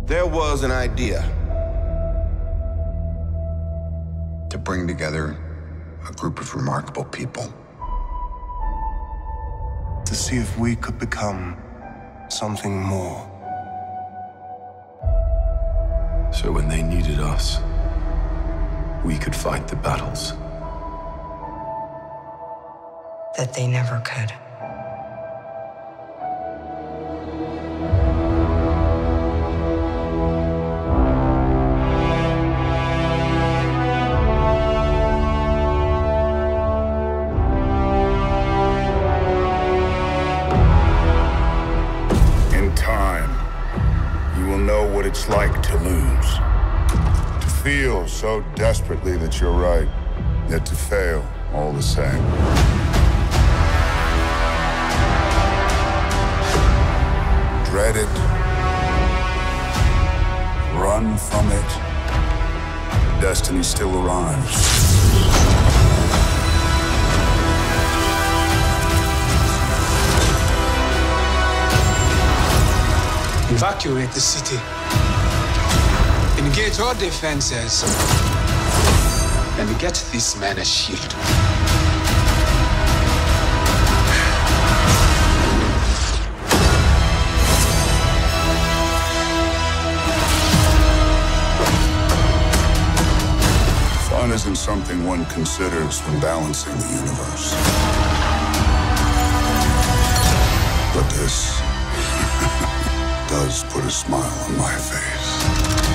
There was an idea to bring together a group of remarkable people. To see if we could become something more. So when they needed us, we could fight the battles that they never could. In time, you will know what it's like to lose. To feel so desperately that you're right, yet to fail all the same. Dread it. Run from it. Destiny still arrives. Evacuate the city. Engage all defenses. And get this man a shield. Fun isn't something one considers when balancing the universe. But this does put a smile on my face.